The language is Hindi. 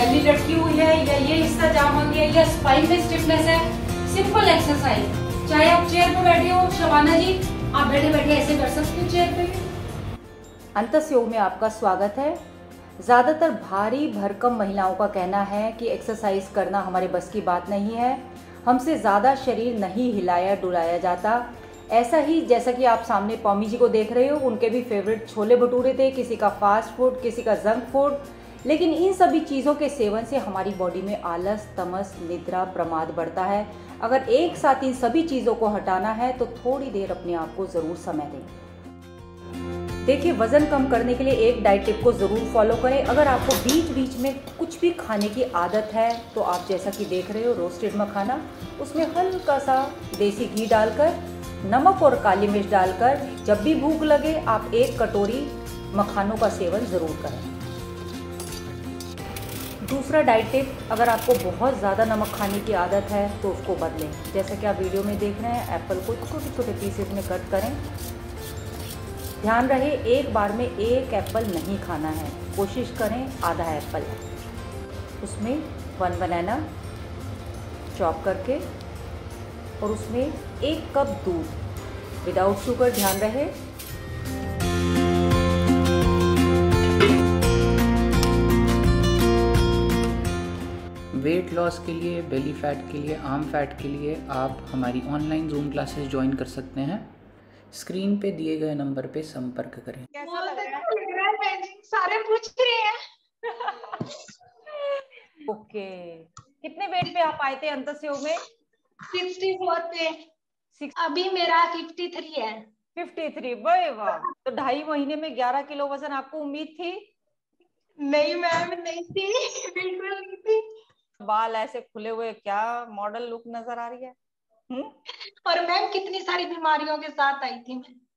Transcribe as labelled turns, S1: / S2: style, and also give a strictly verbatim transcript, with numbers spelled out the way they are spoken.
S1: बेली लटकी हुई है या ये हिस्सा जाम हो गया या स्पाइन में स्टिफनेस है, सिंपल एक्सरसाइज। चाहे आप चेयर पे बैठे हो, शबाना जी आप बैठे बैठे ऐसे कर सकते हो चेयर पे।
S2: अंतस योग में आपका स्वागत है। ज़्यादातर भारी भरकम महिलाओं का कहना है कि एक्सरसाइज करना हमारे बस की बात नहीं है, हमसे ज़्यादा शरीर नहीं हिलाया डुलाया जाता। ऐसा ही जैसा कि आप सामने पौमी जी को देख रहे हो, उनके भी फेवरेट छोले भटूरे थे, किसी का फास्ट फूड, किसी का जंक फूड। लेकिन इन सभी चीज़ों के सेवन से हमारी बॉडी में आलस, तमस, निद्रा, प्रमाद बढ़ता है। अगर एक साथ इन सभी चीज़ों को हटाना है तो थोड़ी देर अपने आप को ज़रूर समय दें। देखिए, वज़न कम करने के लिए एक डाइट टिप को ज़रूर फॉलो करें। अगर आपको बीच बीच में कुछ भी खाने की आदत है तो आप जैसा कि देख रहे हो रोस्टेड मखाना, उसमें हल्का सा देसी घी डालकर, नमक और काली मिर्च डालकर जब भी भूख लगे आप एक कटोरी मखानों का सेवन ज़रूर करें। दूसरा डाइट टिप, अगर आपको बहुत ज़्यादा नमक खाने की आदत है तो उसको बदलें। जैसे कि आप वीडियो में देख रहे हैं, एप्पल को छोटे छोटे पीसेस में कट करें। ध्यान रहे एक बार में एक एप्पल नहीं खाना है, कोशिश करें आधा एप्पल, उसमें वन बनाना चॉप करके और उसमें एक कप दूध विदाउट शुगर, ध्यान रहे।
S3: वेट लॉस के लिए, बेली फैट के लिए, आर्म फैट के लिए आप हमारी ऑनलाइन जूम क्लासेस ज्वाइन कर सकते हैं। स्क्रीन पे दिए गए नंबर पे संपर्क करें।
S1: कैसा लग रहा है? सारे पूछ रहे हैं।
S2: ओके, कितने वेट पे आप आए थे अंतस योग में?
S1: सिक्सटी फोर पे। अभी मेरा फिफ्टी थ्री है।
S2: फिफ्टी थ्री, वाह वाह। तो ढाई महीने में ग्यारह किलो वजन आपको उम्मीद थी?
S1: नहीं मैम, नहीं थी, बिल्कुल नहीं थी।
S2: बाल ऐसे खुले हुए, क्या मॉडल लुक नजर आ रही है। हुँ?
S1: और मैम कितनी सारी बीमारियों के साथ आई थी मैं।